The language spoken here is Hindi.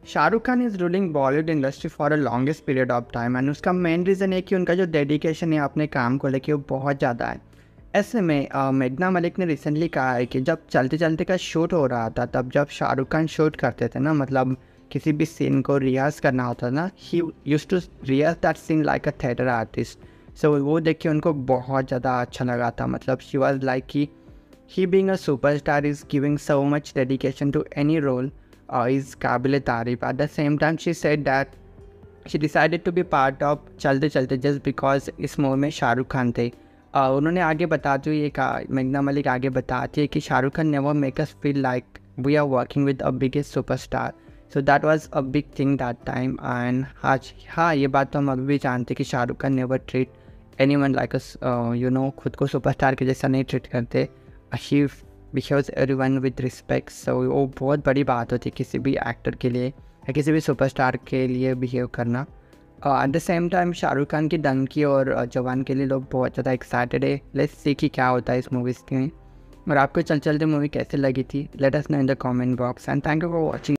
Shahrukh Khan is ruling Bollywood industry for a longest period of time and उसका मेन रीज़न है कि उनका जो डेडिकेशन है अपने काम को लेके वो बहुत ज़्यादा है। ऐसे में मेघना मलिक ने रिसेंटली कहा है कि जब चलते चलते का शूट हो रहा था, तब जब शाहरुख खान शूट करते थे ना, मतलब किसी भी सीन को रियाज़ करना होता ना, ही यूज्ड टू रियाज़ that scene like a theatre artist. So वो देख के उनको बहुत ज़्यादा अच्छा लगा था। मतलब शी वॉज लाइक कि he being a superstar is giving so much dedication to any role is काबिल तारीफ. At the same time she said that she decided to be part of चलते चलते just because इस मूवी में शाहरुख खान थे. उन्होंने आगे बताते हुए ये कहा, मेघना मलिक आगे बताती है कि Shahrukh Khan never make us feel like we are working with a biggest superstar. So that was a big thing that time. And हाँ ये बात तो हम अभी भी जानते कि Shahrukh Khan never treat anyone like us, खुद को सुपरस्टार के जैसा नहीं ट्रीट करते. He behaves everyone with respect. So वो बहुत बड़ी बात होती है किसी भी एक्टर के लिए या किसी भी सुपरस्टार के लिए बिहेव करना. At the same time Shahrukh Khan की डंकी और जवान के लिए लोग बहुत ज़्यादा एक्साइटेड है. लेट्स सी कि क्या होता है इस मूवीज़ में. और आपको चल चलते मूवी कैसे लगी थी, let us know in the comment box. And thank you for watching.